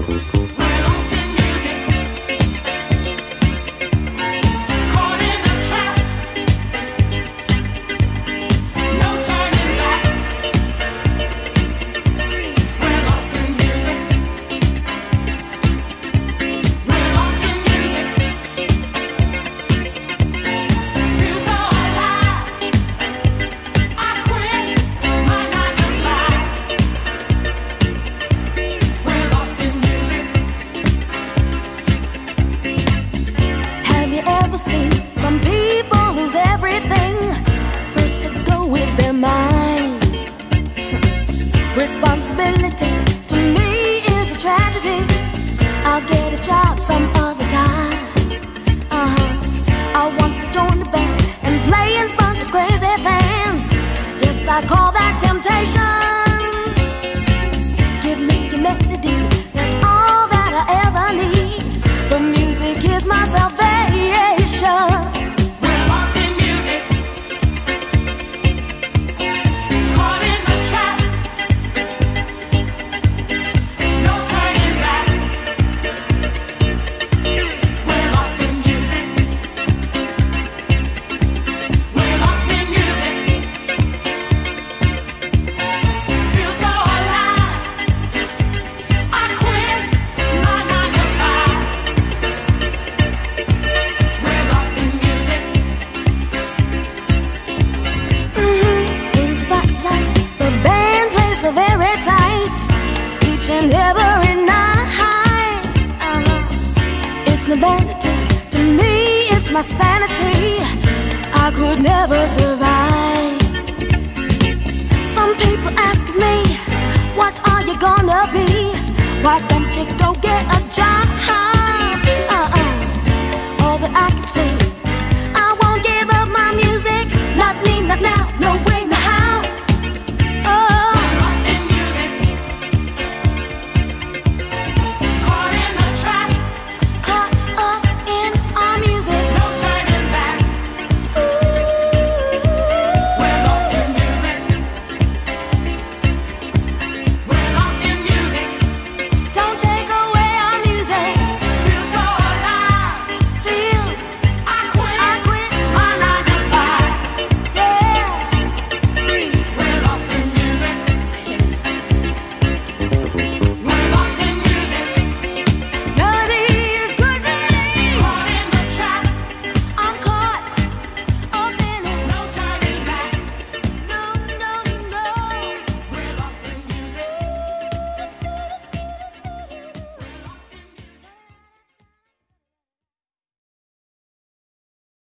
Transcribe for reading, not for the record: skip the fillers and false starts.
Responsibility to me is a tragedy. I'll get a job some other time. I want to join the band and play in front of crazy fans. Yes, I call that temptation. Give me your melody, that's all that I ever need. The music is my salvation. And every night, it's no vanity to me, it's my sanity. I could never survive. Some people ask me, what are you gonna be? Why don't you go get a job?